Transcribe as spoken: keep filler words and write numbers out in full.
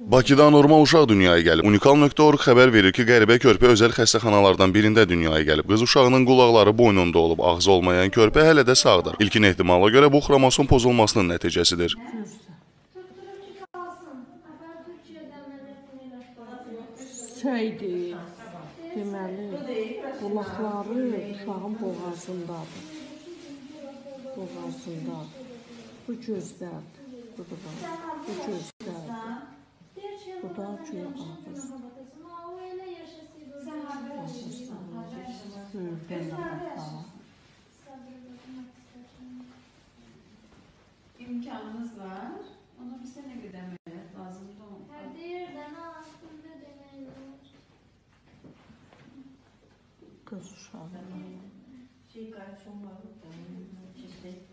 Bakıda normal uşaq dünyaya gəlib. Unikal nöqtə org xəbər verir ki, qəribə körpə özəl xəstəxanalardan birində dünyaya gəlib. Qız uşağının qulaqları boynunda olub, ağzı olmayan körpə hələ də sağdır. İlkin ehtimala görə bu xromosom pozulmasının nəticəsidir. Şeydir, deməli, qulaqları uşağın boğazındadır. Boğazındadır. Bu gözlərdir. Bu da bu gözlərdir. Bu da göy ağız. İmkanınız var. Onu bir sene gidemeyiz. Lazım da olmalı. Her yerden aslında demeyiz. Kız uşağı. Şey garson var.